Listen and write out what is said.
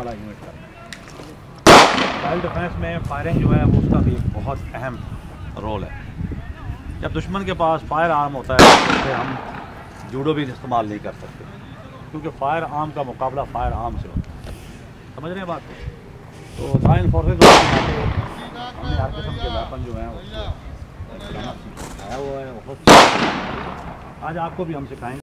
वाला यूनिट करना है। सेल्फ डिफेंस में फायरिंग जो है वो उसका भी एक बहुत अहम रोल है। जब दुश्मन के पास फायर आर्म होता है तो हम जूडो भी इस्तेमाल नहीं कर सकते, क्योंकि फायर आर्म का मुकाबला फायर आर्म से होता है। समझ रहे हैं बात को? तो लाइन फोर्सेज हमने हर किस्म के वेपन जो हैं उसको चलाना सिखाया हुआ है। आज आपको भी हम सिखाएंगे।